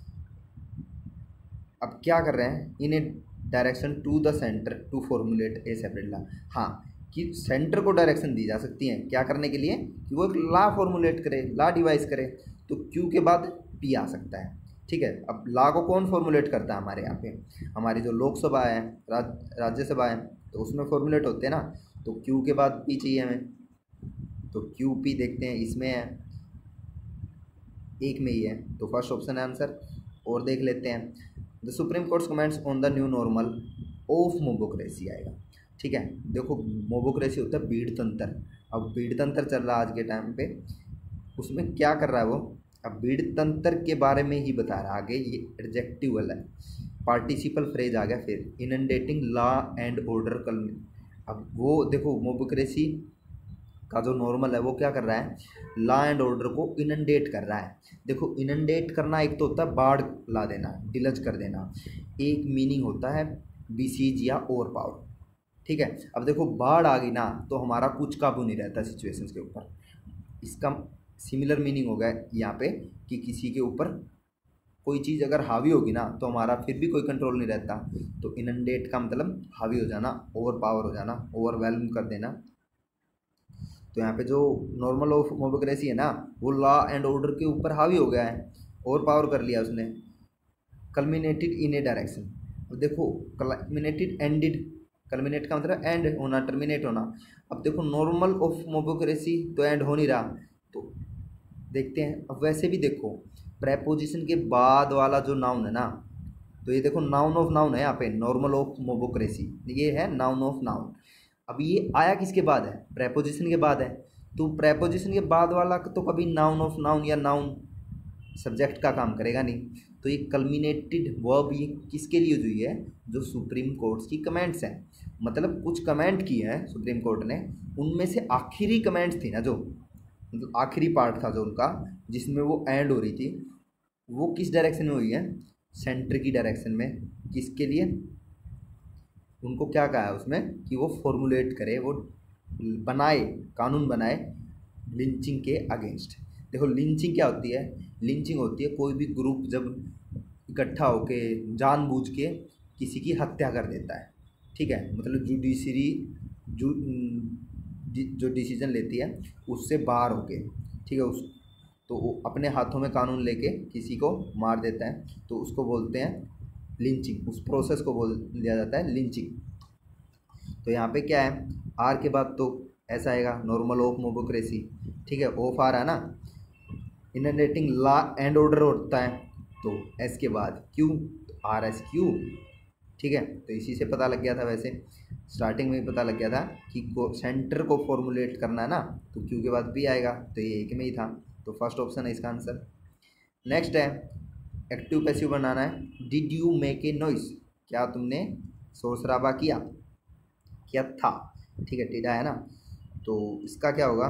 अब क्या कर रहे हैं, in a direction to the centre to formulate a separate law, हाँ कि सेंटर को डायरेक्शन दी जा सकती है क्या करने के लिए, कि वो एक लॉ फॉर्मुलेट करे, लॉ डिवाइस करे, तो क्यू के बाद पी आ सकता है। ठीक है, अब लॉ को कौन फॉर्मुलेट करता है हमारे यहाँ पे, हमारी जो लोकसभा है, राज्यसभा है, तो उसमें फॉर्मुलेट होते हैं ना, तो क्यू के बाद पी चाहिए हमें, तो क्यू पी देखते हैं, इसमें है, एक में ही है, तो फर्स्ट ऑप्शन है आंसर। और देख लेते हैं, the supreme court's comments on the new normal of mobocracy आएगा। ठीक है, देखो मोबोक्रेसी होता है भीड़ तंत्र, अब भीड़ तंत्र चल रहा है आज के टाइम पे, उसमें क्या कर रहा है वो, अब भीड़ तंत्र के बारे में ही बता रहा है आगे, ये एडजेक्टिव वाला है, पार्टिसिपल फ्रेज आ गया फिर, इनंडेटिंग लॉ एंड ऑर्डर कल। अब वो देखो मोबोक्रेसी का जो नॉर्मल है वो क्या कर रहा है, लॉ एंड ऑर्डर को इनंडेट कर रहा है। देखो इनंडेट करना एक तो होता है बाढ़ ला देना, डिलज कर देना, एक मीनिंग होता है बिसीज या ओवर पावर। ठीक है, अब देखो बाढ़ आ गई ना तो हमारा कुछ काबू नहीं रहता सिचुएशंस के ऊपर, इसका सिमिलर मीनिंग होगा यहाँ पे कि किसी के ऊपर कोई चीज़ अगर हावी होगी ना तो हमारा फिर भी कोई कंट्रोल नहीं रहता, तो इनंडेट का मतलब हावी हो जाना, ओवर पावर हो जाना, ओवरवेल्म कर देना। तो यहाँ पे जो नॉर्मल ऑफ मोबोक्रेसी है ना वो लॉ एंड ऑर्डर के ऊपर हावी हो गया है, ओवर पावर कर लिया उसने। कल्मिनेटेड इन ए डायरेक्शन, अब देखो कल्मिनेटेड एंडेड, कल्मिनेट का मतलब एंड होना, टर्मिनेट होना। अब देखो नॉर्मल ऑफ मोबोक्रेसी तो एंड हो नहीं रहा, तो देखते हैं। अब वैसे भी देखो प्रेपोजिशन के बाद वाला जो नाउन है ना, तो ये देखो नाउन ऑफ नाउन है यहाँ पे, नॉर्मल ऑफ मोबोक्रेसी, ये है नाउन ऑफ नाउन। अब ये आया किसके बाद है, प्रेपोजिशन के बाद है, तो प्रेपोजिशन के बाद वाला तो कभी नाउन ऑफ नाउन या नाउन सब्जेक्ट का काम करेगा नहीं। तो ये कल्मिनेटेड वर्ब ये किसके लिए यूज हुई है, जो सुप्रीम कोर्ट की कमेंट्स हैं, मतलब कुछ कमेंट किए हैं सुप्रीम कोर्ट ने, उनमें से आखिरी कमेंट्स थी ना, जो मतलब आखिरी पार्ट था जो उनका, जिसमें वो एंड हो रही थी, वो किस डायरेक्शन में हुई है, सेंटर की डायरेक्शन में। किसके लिए, उनको क्या कहा है उसमें कि वो फॉर्मुलेट करे, वो बनाए, कानून बनाए लिंचिंग के अगेंस्ट। देखो लिंचिंग क्या होती है, लिंचिंग होती है कोई भी ग्रुप जब इकट्ठा होके जानबूझ के किसी की हत्या कर देता है, ठीक है, मतलब जुडिशरी जो डिसीजन लेती है उससे बाहर होके, ठीक है, उस तो वो अपने हाथों में कानून लेके किसी को मार देता है, तो उसको बोलते हैं लिंचिंग, उस प्रोसेस को बोल दिया जाता है लिंचिंग। तो यहाँ पे क्या है, आर के बाद तो ऐसा आएगा नॉर्मल ऑफ मोबोक्रेसी, ठीक है, ऑफ आ रहा है ना, इनरेटिंग लॉ एंड ऑर्डर होता है, तो एस के बाद क्यू, आर एस क्यू, ठीक है। तो इसी से पता लग गया था, वैसे स्टार्टिंग में ही पता लग गया था कि सेंटर को फॉर्मुलेट करना है ना, तो क्यू के बाद भी आएगा, तो ये एक में ही था, तो फर्स्ट ऑप्शन है इसका आंसर। नेक्स्ट है एक्टिव पैसिव बनाना है, did you make a noise, क्या तुमने शोर शराबा किया, क्या था, ठीक है, टीडा है ना, तो इसका क्या होगा,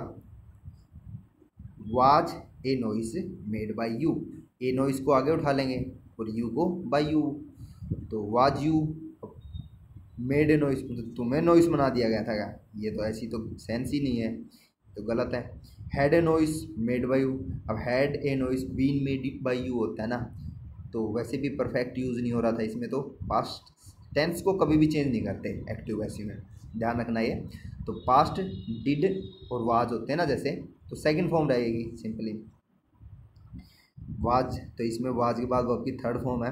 was a noise made by you, a noise को आगे उठा लेंगे और यू को बाय यू, तो was you made a noise, मतलब तुम्हें नॉइस बना दिया गया था क्या, ये तो ऐसी तो सेंस ही नहीं है, तो गलत है। Had a noise made by you, अब had a noise been made by you होता है ना, तो वैसे भी परफेक्ट यूज़ नहीं हो रहा था इसमें, तो पास्ट टेंस को कभी भी चेंज नहीं करते एक्टिव पैसिव में, ध्यान रखना ये। तो पास्ट डिड और वाज होते हैं ना जैसे, तो सेकंड फॉर्म रहेगी सिंपली वाज, तो इसमें वाज के बाद वर्ब की थर्ड फॉर्म है,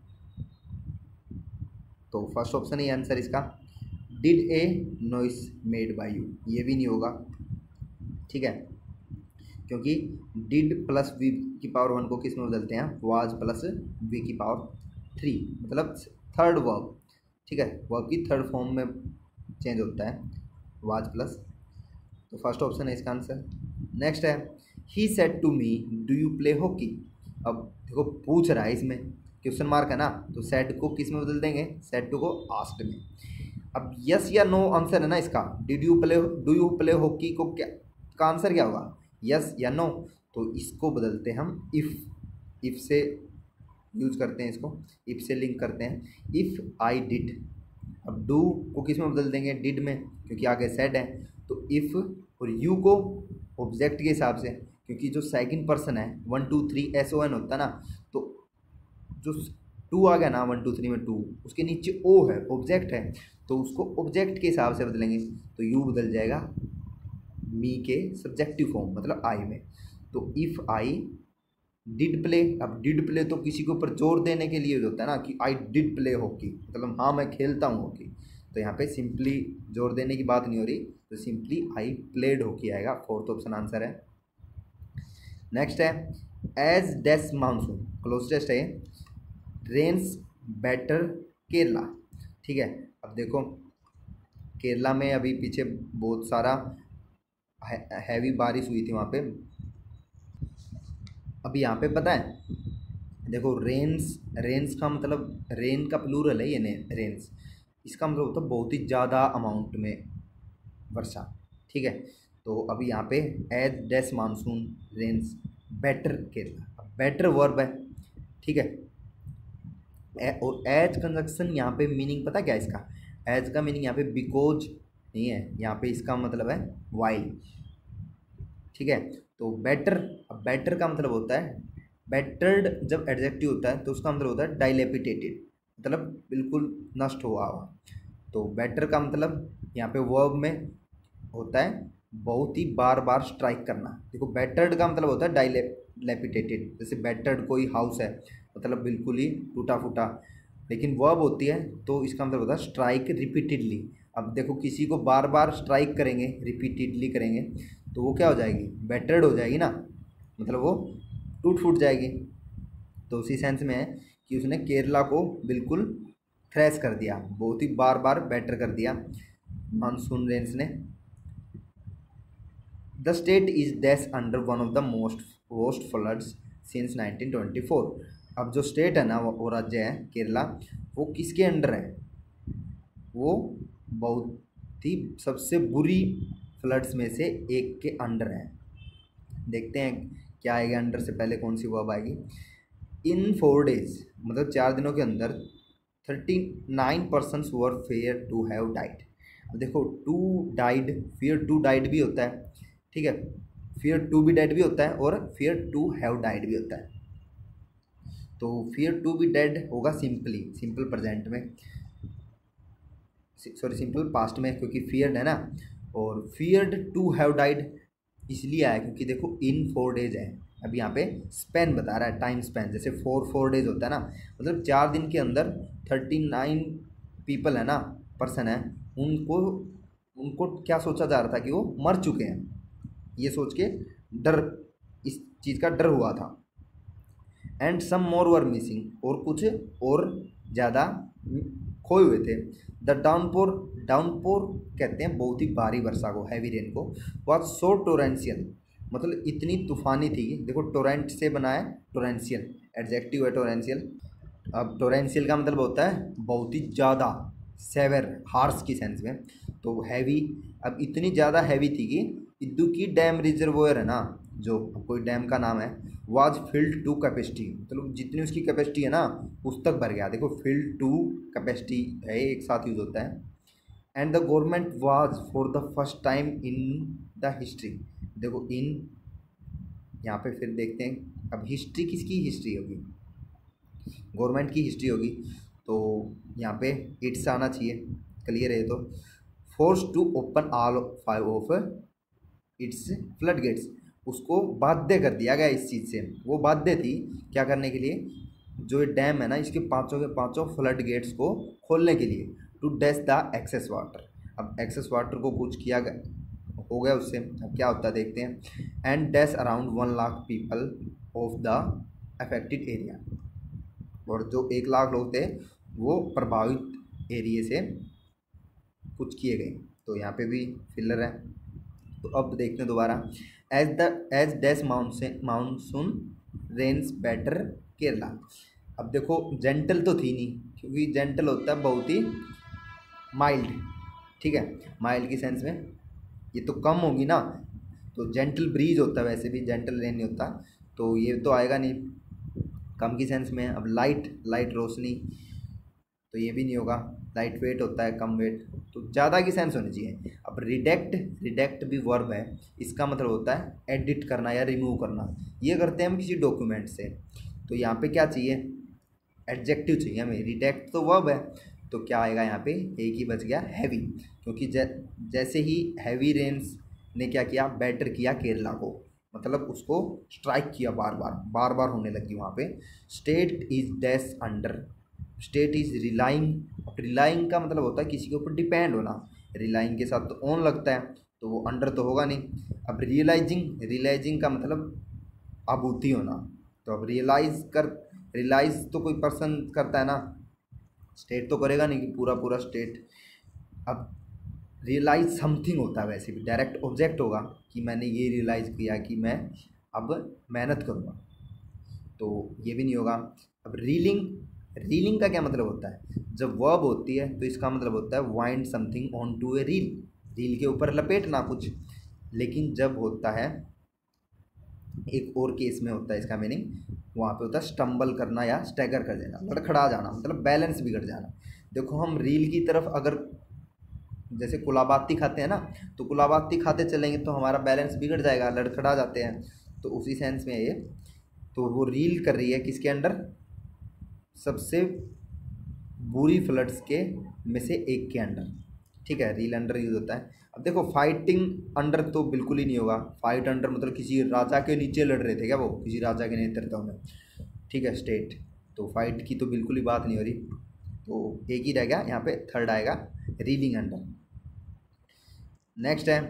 तो फर्स्ट ऑप्शन ही आंसर इसका। Did a noise made by you, ये भी नहीं होगा, ठीक है, क्योंकि डिड प्लस वी की पावर 1 को किस में बदलते हैं, वाज प्लस वी की पावर 3, मतलब थर्ड वर्ब, ठीक है, वर्ब की थर्ड फॉर्म में चेंज होता है वाज प्लस, तो फर्स्ट ऑप्शन है इसका आंसर। नेक्स्ट है he said to me do you play hockey, अब देखो पूछ रहा है इसमें, क्वेश्चन मार्क है ना, तो सेड को किस में बदल देंगे, सेड टू को आस्क्ड में। अब यस या नो आंसर है ना इसका, डू यू प्ले हॉकी को क्या का आंसर क्या होगा, यस या नो, तो इसको बदलते हैं हम इफ़ से यूज करते हैं, इसको इफ़ से लिंक करते हैं, इफ़ आई डिड, अब डू को किस में बदल देंगे, डिड में, क्योंकि आगे सेड है, तो इफ़, और यू को ऑब्जेक्ट के हिसाब से, क्योंकि जो सेकंड पर्सन है 1 2 3 SON होता है ना, तो जो 2 आ गया ना 1 2 3 में 2, उसके नीचे ओ है, ऑब्जेक्ट है, तो उसको ऑब्जेक्ट के हिसाब से बदलेंगे, तो यू बदल जाएगा मी के सब्जेक्टिव फॉर्म, मतलब आई में, तो इफ़ आई डिड प्ले, अब डिड प्ले तो किसी के ऊपर जोर देने के लिए होता है ना, कि आई डिड प्ले हॉकी, मतलब हाँ मैं खेलता हूँ हॉकी, तो यहाँ पे सिंपली जोर देने की बात नहीं हो रही, तो सिंपली आई प्लेड हॉकी आएगा, फोर्थ ऑप्शन आंसर है। नेक्स्ट है एज डेस मानसून, क्लोजेस्ट है रेन्स बेटर केरला, ठीक है। अब देखो केरला में अभी पीछे बहुत सारा हैवी बारिश हुई थी वहाँ पे, अभी यहाँ पे पता है, देखो रेन्स का मतलब, रेन का प्लूरल है ये, रेन्स, इसका मतलब होता है बहुत ही ज़्यादा अमाउंट में वर्षा, ठीक है। तो अभी यहाँ पे as dash monsoon rains batter Kerala, batter verb है, ठीक है, और एज कंजक्शन यहाँ पे मीनिंग पता क्या है इसका, एज का मीनिंग यहाँ पे बिकॉज नहीं है, यहाँ पे इसका मतलब है वाइल, ठीक है। तो बेटर, अब बेटर का मतलब होता है, बेटर्ड जब एडजेक्टिव होता है तो उसका मतलब होता है डाइलेपिटेटेड, मतलब बिल्कुल नष्ट हुआ हुआ, तो बेटर का मतलब यहाँ पे वर्ब में होता है बहुत ही बार बार स्ट्राइक करना, देखो बेटर्ड का मतलब होता है डाइलेपिटेटेड, जैसे बेटर्ड कोई हाउस है, मतलब बिल्कुल ही टूटा फूटा, लेकिन वर्ब होती है तो इसका मतलब होता है स्ट्राइक रिपीटेडली। अब देखो किसी को बार बार स्ट्राइक करेंगे, रिपीटेडली करेंगे, तो वो क्या हो जाएगी, बेटर्ड हो जाएगी ना, मतलब वो टूट फूट जाएगी, तो उसी सेंस में है कि उसने केरला को बिल्कुल थ्रैश कर दिया, बहुत ही बार बार बेटर कर दिया मानसून रेन्स ने। The state is dash under one of the most worst floods since 1924। अब जो स्टेट है ना वो राज्य है केरला, वो किसके अंडर है? वो बहुत ही सबसे बुरी फ्लड्स में से एक के अंडर है। देखते हैं क्या आएगा अंडर से पहले कौन सी वर्ब आएगी। इन 4 days मतलब 4 दिनों के अंदर 39 persons were feared to have died. अब देखो to died, fear to died भी होता है, ठीक है, फियर टू बी डेड भी होता है और फियर टू हैव डाइड भी होता है। तो फियर टू बी डेड होगा सिंपल प्रेजेंट में, सॉरी सिंपल पास्ट में, क्योंकि फियर्ड है ना, और फियर्ड टू हैव डाइड इसलिए आया क्योंकि देखो इन 4 days है। अब यहाँ पे स्पेन बता रहा है, टाइम स्पेन, जैसे 4 days होता है ना, मतलब 4 दिन के अंदर 39 पीपल है ना, पर्सन है, उनको क्या सोचा जा रहा था कि वो मर चुके हैं, ये सोच के डर, इस चीज़ का डर हुआ था। And some more were missing, और कुछ और ज़्यादा खोए हुए थे। द डाउनपोर, डाउनपोर कहते हैं बहुत ही भारी वर्षा को, हैवी रेन को, वॉज सो टोरेंशियल, मतलब इतनी तूफानी थी। देखो टोरेंट से बना है टोरेंशियल, एडजेक्टिव है टोरेंशियल। अब टोरेंशियल का मतलब होता है बहुत ही ज़्यादा, सेवर, हार्श की सेंस में, तो हैवी। अब इतनी ज़्यादा हैवी थी कि इदुक्की डैम रिजर्वोयर है ना, जो कोई डैम का नाम है, वाज फिल्ड टू कैपेसिटी, मतलब जितनी उसकी कैपेसिटी है ना उस तक भर गया। देखो फिल्ड टू कैपेसिटी है, एक साथ यूज होता है। And the government was for the first time in the history, देखो इन यहाँ पे फिर देखते हैं अब हिस्ट्री किसकी हिस्ट्री होगी, गवर्नमेंट की हिस्ट्री होगी, तो यहाँ पे इट्स आना चाहिए, क्लियर है। तो force to open all 5 of its flood gates, उसको बाध्य कर दिया गया इस चीज़ से, वो बाध्य थी क्या करने के लिए, जो ये डैम है ना इसके पाँचों के पाँचों फ्लड गेट्स को खोलने के लिए, to dash the excess water. अब एक्सेस वाटर को कुछ किया गया, हो गया उससे, अब क्या होता है देखते हैं। And dash around 1 lakh people of the affected area, और जो 1 लाख लोग थे वो प्रभावित एरिए से कुछ किए गए, तो यहाँ पे भी फिलर है। तो अब देखते हैं दोबारा, as dash monsoon rains batter Kerala. अब देखो जेंटल तो थी नहीं, क्योंकि जेंटल होता है बहुत ही माइल्ड, ठीक है, माइल्ड की सेंस में ये तो कम होगी ना, तो जेंटल ब्रीज होता है, वैसे भी जेंटल रेन नहीं होता, तो ये तो आएगा नहीं कम की सेंस में। अब लाइट रोशनी, तो ये भी नहीं होगा, लाइट वेट होता है कम वेट, तो ज़्यादा की सेंस होनी चाहिए। अब रिडेक्ट भी वर्ब है, इसका मतलब होता है एडिट करना या रिमूव करना, ये करते हैं हम किसी डॉक्यूमेंट से, तो यहाँ पे क्या चाहिए, एडजेक्टिव चाहिए हमें। रिडेक्ट तो वर्ब है, तो क्या आएगा यहाँ पे, एक ही बच गया हैवी, क्योंकि जैसे ही हैवी रेन्स ने क्या किया, बेटर किया केरला को, मतलब उसको स्ट्राइक किया, बार बार होने लगी वहाँ पे। State is dash under, state is relying का मतलब होता है किसी के ऊपर डिपेंड होना, रिलाइंग के साथ तो ऑन लगता है, तो वो अंडर तो होगा नहीं। अब रियलाइजिंग का मतलब आभूति होना, तो अब रियलाइज तो कोई पर्सन करता है ना, स्टेट तो करेगा नहीं कि पूरा स्टेट। अब रियलाइज समथिंग होता है, वैसे भी डायरेक्ट ऑब्जेक्ट होगा कि मैंने ये रियलाइज़ किया कि मैं अब मेहनत करूँगा, तो ये भी नहीं होगा। अब रीलिंग का क्या मतलब होता है, जब वर्ब होती है तो इसका मतलब होता है wind something on to a reel के ऊपर लपेटना कुछ। लेकिन जब होता है एक और केस में होता है इसका मीनिंग, वहाँ पे होता है स्टम्बल करना या स्टैगर कर देना, लड़खड़ा जाना, मतलब बैलेंस बिगड़ जाना। देखो हम रील की तरफ अगर जैसे कुलाबाती खाते हैं ना, तो कुलाबाती खाते चलेंगे तो हमारा बैलेंस बिगड़ जाएगा, लड़खड़ा जाते हैं, तो उसी सेंस में ये, तो वो रील कर रही है किसके अंडर, सबसे बुरी फ्लड्स के में से एक के अंडर, ठीक है, रील अंडर यूज होता है। अब देखो फाइटिंग अंडर तो बिल्कुल ही नहीं होगा, फाइट अंडर मतलब किसी राजा के नीचे लड़ रहे थे क्या वो, किसी राजा के नेतृत्व में, ठीक है, स्टेट, तो फाइट की तो बिल्कुल ही बात नहीं हो रही, तो एक ही रह गया यहाँ पे, थर्ड आएगा रीलिंग अंडर। नेक्स्ट है,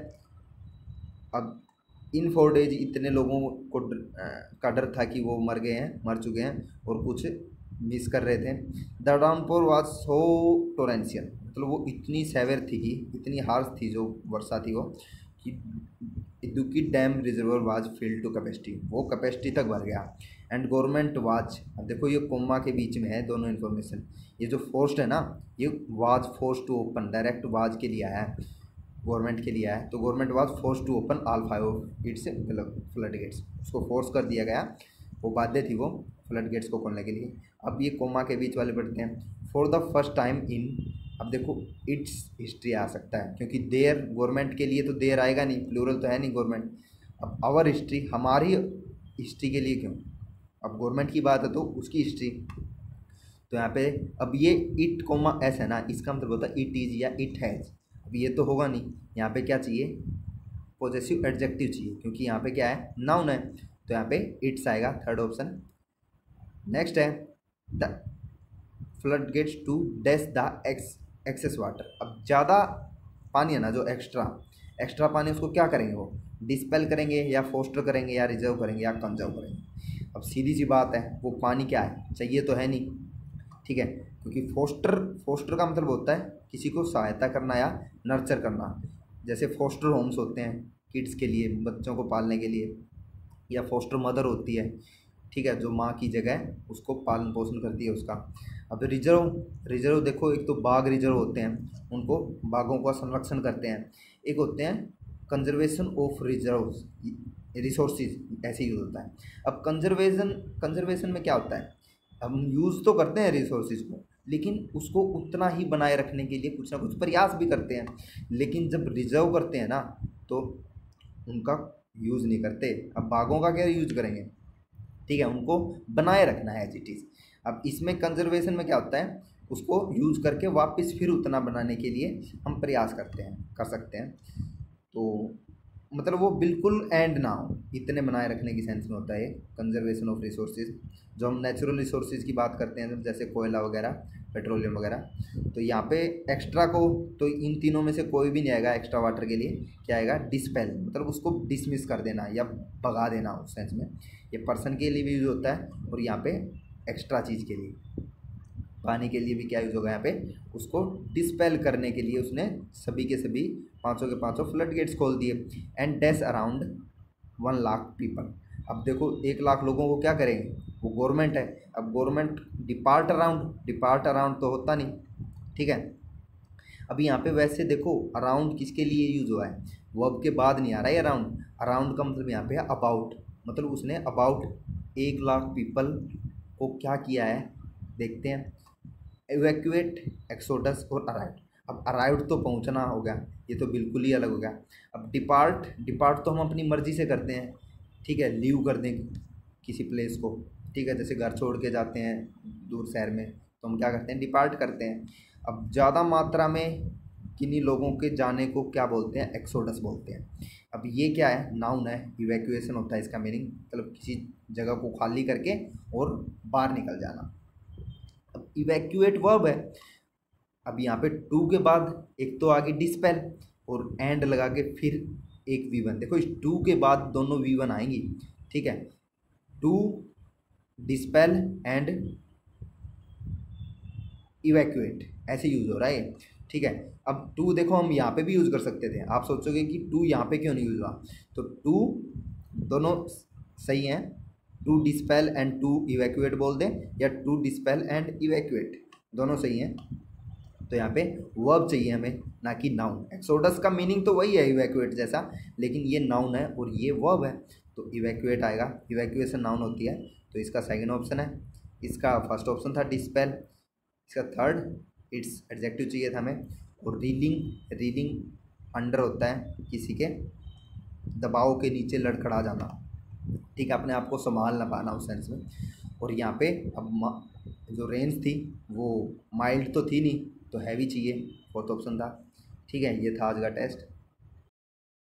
अब इन 4 days इतने लोगों को का डर था कि वो मर चुके हैं और कुछ मिस कर रहे थे। The downpour was so torrential, मतलब वो इतनी सेवर थी कि इतनी हार्श थी जो वर्षा थी वो, कि Idukki dam reservoir was filled to capacity, वो कैपेसिटी तक भर गया। एंड गवर्नमेंट वाज, अब देखो ये कोमा के बीच में है दोनों इन्फॉर्मेशन, ये जो फोर्स्ड है ना ये was force to open, direct was के लिए आया है, गवर्नमेंट के लिए आया है, तो government was force to open all 5 of its flood gates, उसको फोर्स कर दिया गया, वो बाध्य थी वो फ्लड गेट्स को खोलने के लिए। अब ये कोमा के बीच वाले पढ़ते हैं, for the first time in, अब देखो इट्स हिस्ट्री आ सकता है क्योंकि देयर गवर्नमेंट के लिए तो देयर आएगा नहीं, प्लूरल तो है नहीं गवर्नमेंट। अब आवर हिस्ट्री, हमारी हिस्ट्री के लिए क्यों, अब गवर्नमेंट की बात है तो उसकी हिस्ट्री, तो यहाँ पे अब ये इट कोमा एस है ना, इसका मतलब होता है इट इज़ या इट हैज़, अब ये तो होगा नहीं, यहाँ पे क्या चाहिए, पॉजेसिव एडजेक्टिव चाहिए क्योंकि यहाँ पे क्या है, नाउन है, तो यहाँ पे इट्स आएगा, थर्ड ऑप्शन। नेक्स्ट है the flood gates to dash the excess water, अब ज़्यादा पानी है ना जो एक्स्ट्रा पानी, उसको क्या करेंगे, वो डिस्पेल करेंगे या फोस्टर करेंगे या रिजर्व करेंगे या कंजर्व करेंगे। अब सीधी सी बात है, वो पानी क्या है, चाहिए तो है नहीं, ठीक है, क्योंकि फोस्टर का मतलब होता है किसी को सहायता करना या नर्चर करना, जैसे फोस्टर होम्स होते हैं किड्स के लिए, बच्चों को पालने के लिए, या फोस्टर मदर होती है, ठीक है, जो माँ की जगह उसको पालन पोषण करती है उसका। अब रिजर्व देखो, एक तो बाघ रिजर्व होते हैं, उनको बाघों का संरक्षण करते हैं, एक होते हैं कंजर्वेशन ऑफ रिसोर्सेज, ऐसे यूज़ होता है। अब कंजर्वेशन में क्या होता है, हम यूज़ तो करते हैं रिसोर्सेज को, लेकिन उसको उतना ही बनाए रखने के लिए कुछ ना कुछ प्रयास भी करते हैं, लेकिन जब रिजर्व करते हैं ना तो उनका यूज़ नहीं करते। अब बाघों का क्या यूज करेंगे, ठीक है, उनको बनाए रखना है एज इट इज़। अब इसमें कंजर्वेशन में क्या होता है, उसको यूज़ करके वापस फिर उतना बनाने के लिए हम प्रयास कर सकते हैं, तो मतलब वो बिल्कुल एंड ना हो, इतने बनाए रखने की सेंस में होता है कंजर्वेशन ऑफ रिसोर्सेज। जो हम नेचुरल रिसोर्सेज की बात करते हैं जैसे कोयला वगैरह, पेट्रोलियम वगैरह, तो यहाँ पे एक्स्ट्रा को, तो इन तीनों में से कोई भी नहीं आएगा एक्स्ट्रा वाटर के लिए, क्या आएगा, डिस्पेल, मतलब उसको डिसमिस कर देना या भगा देना, उस सेंस में ये पर्सन के लिए भी यूज़ होता है, और यहाँ पे एक्स्ट्रा चीज़ के लिए, पानी के लिए भी क्या यूज़ होगा, यहाँ पे उसको डिस्पेल करने के लिए उसने सभी के सभी 500 के 500 फ्लड गेट्स खोल दिए। And dash around 1 lakh people, अब देखो 1 लाख लोगों को क्या करेंगे, वो गवर्नमेंट है, अब गवर्नमेंट डिपार्ट अराउंड तो होता नहीं, ठीक है। अब यहाँ पे वैसे देखो अराउंड किसके लिए यूज़ हुआ है, वर्ब के बाद नहीं आ रहा है अराउंड का मतलब यहाँ पे है अबाउट, मतलब उसने अबाउट 1 लाख पीपल को क्या किया है, देखते हैं, इवैक्यूएट, एक्सोडस और अराइव्ड। अब अराइव्ड तो पहुंचना हो गया, ये तो बिल्कुल ही अलग हो गया। अब डिपार्ट तो हम अपनी मर्ज़ी से करते हैं, ठीक है, लीव कर दें किसी प्लेस को, ठीक है, जैसे घर छोड़ के जाते हैं दूर शहर में तो हम क्या करते हैं, डिपार्ट करते हैं। अब ज़्यादा मात्रा में किन्हीं लोगों के जाने को क्या बोलते हैं, एक्सोडस बोलते हैं। अब ये क्या है, नाउन है, इवैक्यूएशन होता है इसका मीनिंग, मतलब किसी जगह को खाली करके और बाहर निकल जाना। अब इवैक्यूएट वर्ब है, अब यहाँ पे टू के बाद एक तो आगे डिस्पेल और एंड लगा के फिर एक V1, देखो इस टू के बाद दोनों V1 आएंगी, ठीक है, टू डिस्पेल एंड इवैक्यूएट ऐसे यूज़ हो रहा है, ठीक है। अब टू देखो हम यहाँ पे भी यूज़ कर सकते थे, आप सोचोगे कि टू यहाँ पे क्यों नहीं यूज़ हुआ, तो टू दोनों सही हैं, to dispel and to evacuate बोल दें, या टू डिस्पेल एंड इवैक्यूएट दोनों सही हैं। तो यहाँ पे वर्ब चाहिए हमें, ना कि नाउन। एक्सोडस का मीनिंग तो वही है इवैक्यूएट जैसा, लेकिन ये नाउन है और ये वर्ब है, तो इवैक्यूएट आएगा, इवैक्यूएशन नाउन होती है, तो इसका सेकंड ऑप्शन है। इसका फर्स्ट ऑप्शन था डिस्पेल, इसका थर्ड इट्स एडजेक्टिव चाहिए था हमें। और रीलिंग अंडर होता है किसी के दबाव के नीचे लड़खड़ा जाना, ठीक है, अपने आप को संभाल ना पाना उस सेंस में। और यहाँ पे अब जो रेंज थी वो माइल्ड तो थी नहीं, तो हैवी चाहिए, फोर्थ ऑप्शन था, ठीक है। ये था आज का टेस्ट।